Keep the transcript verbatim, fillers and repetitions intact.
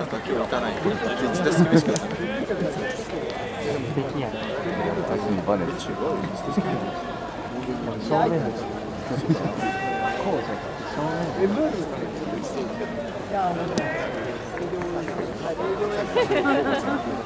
か今日行かないといちです厳しかったね。バネ中央正面です。こうじゃ正面。いや、面白い。